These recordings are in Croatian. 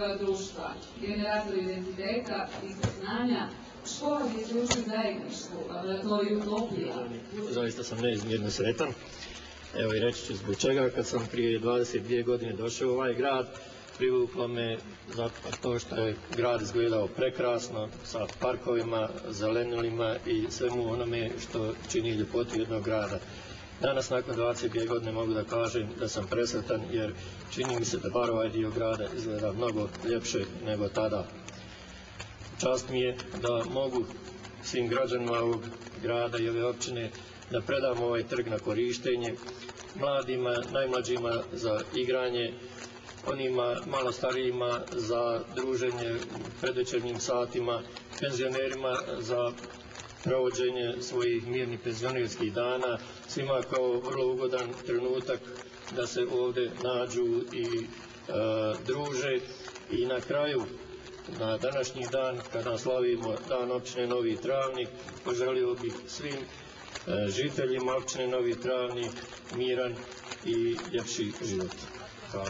društva, generator identiteta i saznanja, škola gdje se uči zajedništvu, laboratorij utopija. Zaista sam neizmjerno sretan. Evo i reći ću zbog čega. Kad sam prije 22 godine došao u ovaj grad, privuklo me to što je grad izgledao prekrasno, sa parkovima, zelenilima i svemu onome što čini ljepotu jednog grada. Danas, nakon 22 godine, mogu da kažem da sam presretan jer čini mi se da bar ovaj dio grada izgleda mnogo ljepše nego tada. Čast mi je da mogu svim građanima ovog grada i ove općine da predam ovaj trg na korištenje, mladima, najmlađima za igranje, onima malo starijima za druženje predvečernjim satima, penzionerima za provođenje svojih mirnih penzionerskih dana, svima kao vrlo ugodan trenutak da se ovdje nađu i druže. I na kraju, na današnji dan, kada slavimo Dan općine Novi Travnik, poželio bih svim žiteljima općine Novi Travnik miran i ljepši život. Hvala.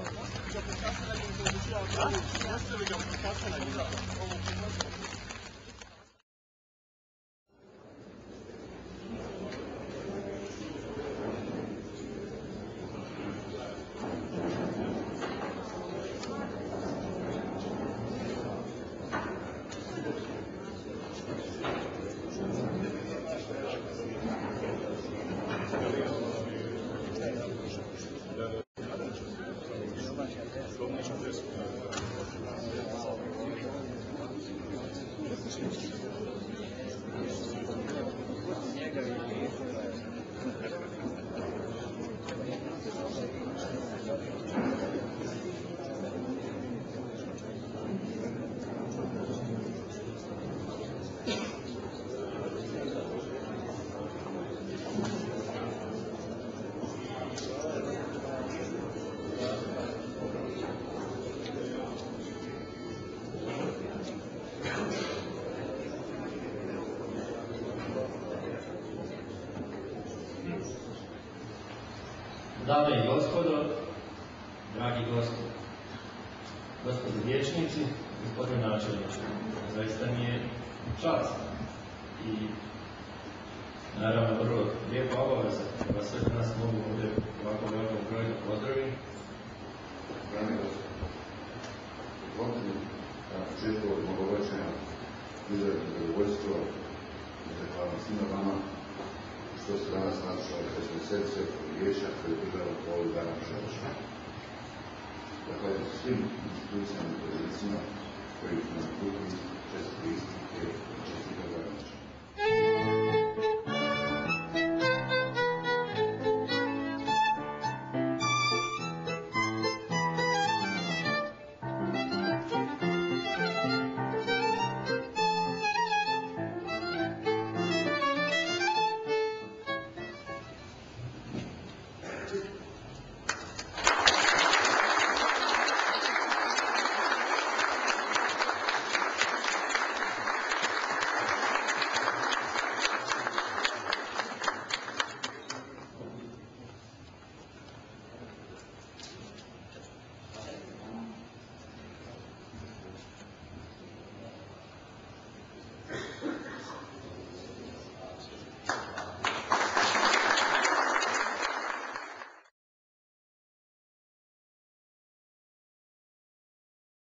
Dame i gospodo, dragi gosti, gospodi vijećnici, gospodine načelniče, zaista mi je čast i naravno vrlo lijepa obaveza da vas sve danas mogu ovdje ovako velikom broju pozdravim. Dragi gospodi, dozvolite na početku ovog mog obraćanja izrazim zadovoljstvo i zahvalim svima vama što ste danas naslušali 6 mjesece vijeća koje je držalo po ovog dana želešća. Zahvaljujem se svim institucijama i pojedincima koji su nam putili čest pristupke i čestita zajednička.